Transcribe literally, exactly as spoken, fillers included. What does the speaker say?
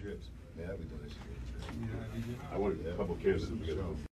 Trips. Yeah, we done this shit. You know, you just- I wanted a couple kids to get